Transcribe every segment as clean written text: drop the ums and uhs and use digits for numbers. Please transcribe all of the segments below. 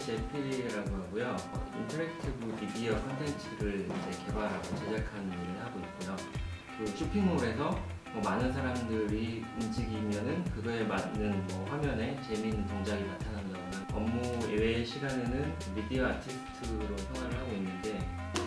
JP라고 하고요. 인터랙티브 미디어 콘텐츠를 이제 개발하고 제작하는 일을 하고 있고요. 그 쇼핑몰에서 많은 사람들이 움직이면은 그거에 맞는 화면에 재미있는 동작이 나타난다거나 업무 외의 시간에는 미디어 아티스트로 생활을 하고 있는데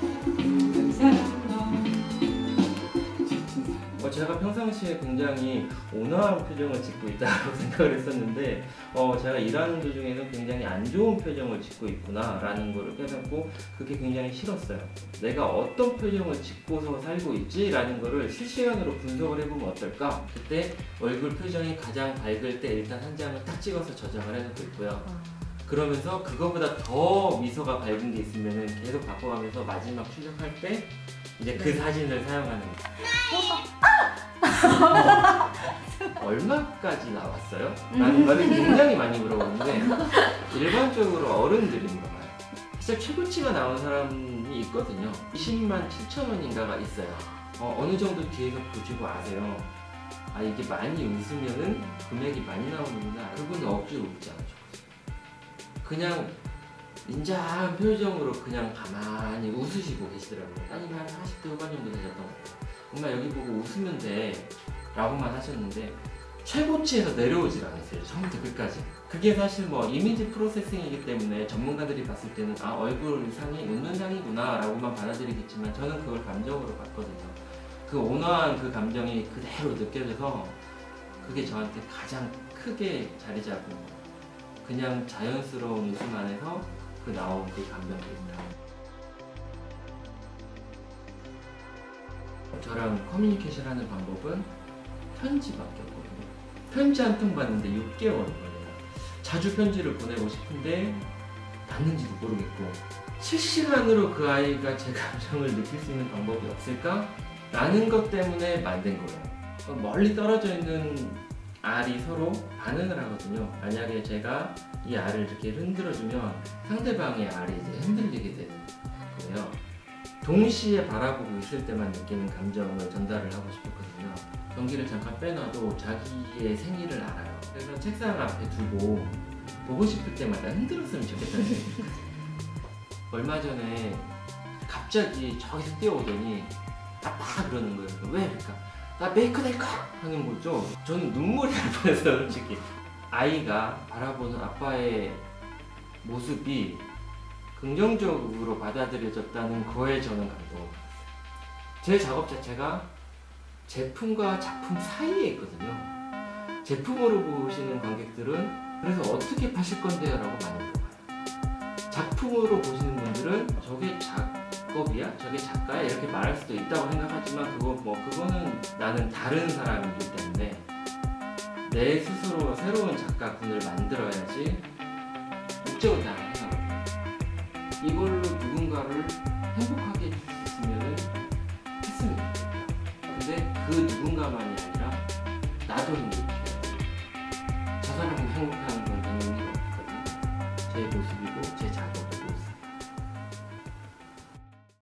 제가 평상시에 굉장히 온화한 표정을 짓고 있다고 생각을 했었는데 제가 일하는 도중에는 굉장히 안 좋은 표정을 짓고 있구나 라는 거를 깨닫고 그게 굉장히 싫었어요. 내가 어떤 표정을 짓고서 살고 있지? 라는 거를 실시간으로 분석을 해보면 어떨까? 그때 얼굴 표정이 가장 밝을 때 일단 한 장을 딱 찍어서 저장을 해놓고 있고요. 그러면서 그거보다 더 미소가 밝은 게 있으면 계속 바꿔가면서 마지막 출력할 때 이제 그 사진을 사용하는 거예요. 얼마까지 나왔어요? 라는 말을 굉장히 많이 물어보는데 일반적으로 어른들이 물어봐요. 진짜 최고치가 나온 사람이 있거든요. 20만 7천 원인가가 있어요. 어느 정도 뒤에서 보시고 아세요. 아, 이게 많이 웃으면은 금액이 많이 나오는구나. 그분은 억지로 웃지 않죠. 그냥 인자한 표정으로 그냥 가만히 웃으시고 계시더라고요. 따님이 한 40대 후반 정도 되셨던 것 같아요. 엄마 여기 보고 웃으면 돼 라고만 하셨는데 최고치에서 내려오질 않았어요. 처음부터 끝까지. 그게 사실 이미지 프로세싱이기 때문에 전문가들이 봤을 때는 아, 얼굴 상이 웃는 상이구나 라고만 받아들이겠지만 저는 그걸 감정으로 봤거든요. 그 온화한 그 감정이 그대로 느껴져서 그게 저한테 가장 크게 자리 잡은 그냥 자연스러운 웃음 안에서 그 나온 그 감정입니다. 저랑 커뮤니케이션 하는 방법은 편지밖에 없거든요. 편지 한 통 받는데 6개월 걸려요. 자주 편지를 보내고 싶은데 받는지도 모르겠고 실시간으로 그 아이가 제 감정을 느낄 수 있는 방법이 없을까? 라는 것 때문에 만든 거예요. 멀리 떨어져 있는 알이 서로 반응을 하거든요. 만약에 제가 이 알을 이렇게 흔들어주면 상대방의 알이 이제 흔들리게 되는 거예요. 동시에 바라보고 있을 때만 느끼는 감정을 전달을 하고 싶었거든요. 경기를 잠깐 빼놔도 자기의 생일을 알아요. 그래서 책상 앞에 두고 보고 싶을 때마다 흔들었으면 좋겠다는 생각이 들어요. 얼마 전에 갑자기 저기서 뛰어오더니 아빠 그러는 거예요. 왜? 그러니까 나 메이크 될까? 하는 거죠. 저는 눈물이 날 뻔했어요, 솔직히. 아이가 바라보는 아빠의 모습이 긍정적으로 받아들여졌다는 거에 저는 감동을 받았어요. 제 작업 자체가 제품과 작품 사이에 있거든요. 제품으로 보시는 관객들은 그래서 어떻게 파실 건데요? 라고 많이 물어봐요. 작품으로 보시는 분들은 저게 작업이야? 저게 작가야? 이렇게 말할 수도 있다고 생각하지만 그거는 나는 다른 사람이기 때문에 내 스스로 새로운 작가군을 만들어야지 목적은 다 생각합니다. 이걸로 누군가를 행복하게 해줄 수 있으면 했으면 좋겠다. 근데 그 누군가만이 아니라 나도 행복해요. 저 사람은 행복한